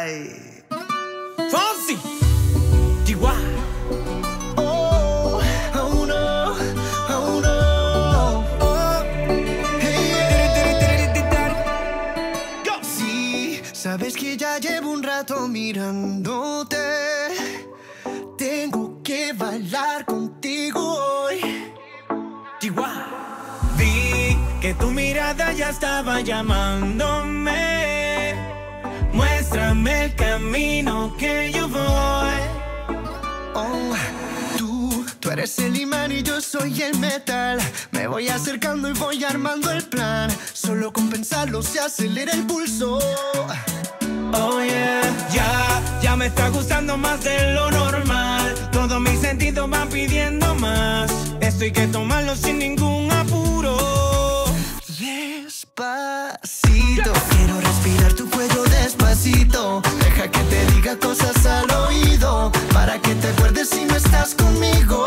Ay. Fonsi. Chihuahua. Oh, oh no, oh no. Oh, hey. Sí, sabes que ya llevo un rato mirándote. Tengo que bailar contigo hoy. Chihuahua. Vi que tu mirada ya estaba llamándome. Muéstrame el camino que yo voy. Oh, tú eres el imán y yo soy el metal. Me voy acercando y voy armando el plan. Solo con pensarlo se acelera el pulso. Oh yeah, ya me está gustando más de lo normal. Todos mis sentidos van pidiendo más. Esto hay que tomarlo sin ningún apuro. Despacito, quiero respirar tu cuello despacito. Deja que te diga cosas al oído, para que te acuerdes si no estás conmigo.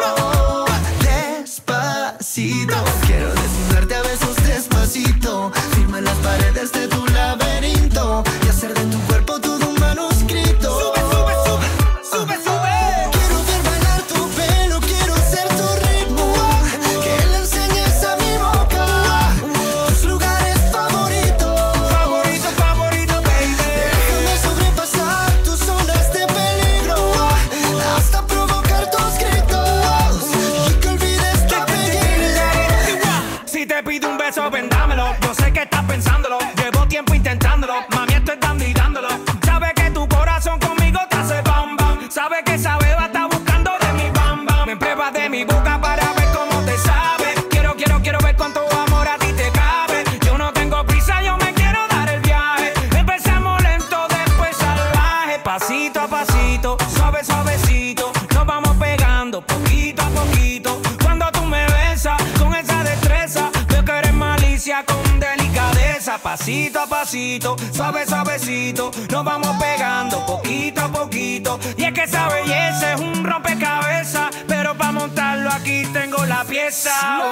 Despacito, quiero desnudarte a besos despacito. Firma las paredes de tu laberinto y hacer de tu cuerpo todo un manuscrito. Sube, sube, sube, sube, sube. Quiero ver bailar tu pelo, quiero ser tu ritmo. Que le enseñes a mi boca tus lugares favoritos. Favorito, favorito, baby. Déjame sobrepasar tus zonas de peligro hasta provocar tus gritos y que olvides tu apellido. Si te pido un beso, ven dámelo. Yo sé que estás pensándolo. Llevo tiempo intentándolo. Mami, estoy dando y dándolo. Sabe que tu corazón conmigo te hace bam bam. Sabe que esa beba está buscando de mi bam bam. Me prueba de mi boca para ver cómo te sabe. Quiero ver cuánto amor a ti te cabe. Yo no tengo prisa, yo me quiero dar el viaje. Empezamos lento, después salvaje. Pasito a pasito, suave, suavecito. Nos vamos pegando poquito a poquito. Cuando tú me besas con esa destreza, veo que eres malicia con delicadeza. Pasito a pasito, suave, suavecito. Nos vamos pegando poquito a poquito. Y es que esa belleza es un rompecabezas, pero para montarlo aquí tengo la pieza.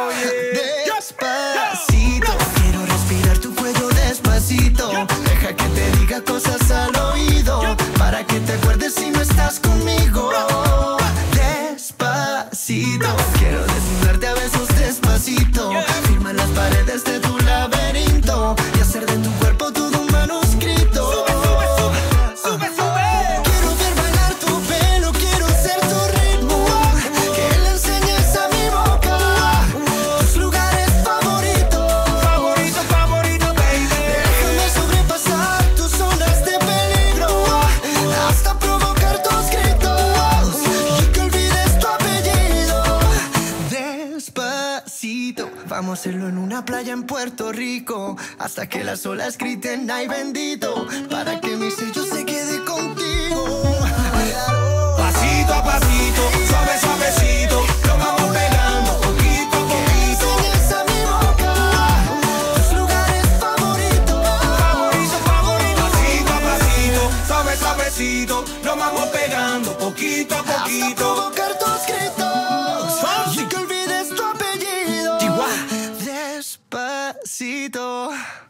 Despacito, quiero respirar tu cuello despacito. Deja que te diga cosas al oído, para que te acuerdes si no estás conmigo. Despacito, quiero desnudarte a besos despacito. Firma las paredes de tu laberinto y hacer de tu cuerpo todo un manuscrito. Sube, sube, sube, sube, sube. Quiero ver bailar tu pelo, quiero ser tu ritmo. Que le enseñes a mi boca tus lugares favoritos. Favorito, favorito, baby. Déjame sobrepasar tus zonas de peligro hasta provocar tus gritos y que olvides tu apellido. Despacito, vamos a hacerlo en una playa en Puerto Rico, hasta que las olas griten ay bendito, para que mi sello se quede contigo. Pasito a pasito, suave, suavecito. Lo vamos pegando poquito a poquito. Enseñas a mi boca tus lugares favoritos. Favorito, favorito. Pasito a pasito, suave, suavecito. Lo vamos pegando poquito a Hasta poquito. provocar tus gritos Fonsi. y que olvides tu apellido. Chihuahua. Despacito.